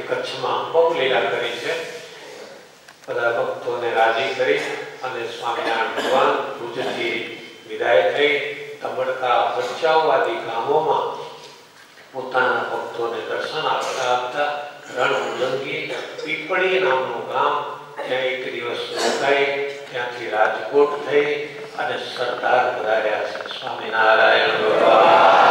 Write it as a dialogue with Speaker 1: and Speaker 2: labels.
Speaker 1: કચ્છમાં બહુ લીલા કરી છે. બધા ભક્તોને રાજી કરી અને સ્વામિનારાયણ ભગવાન ભુજથી વિદાય થઈ તબડકા ભચાઉ આદિ ગામોમાં પોતાના ભક્તોને દર્શન આપતા આપતા રણઉજંગી પીપળી નામનું ગામ ત્યાં એક દિવસ રોકાઈ, ત્યાંથી રાજકોટ થઈ અને સરદાર પધાર્યા છે. સ્વામિનારાયણ ભગવાન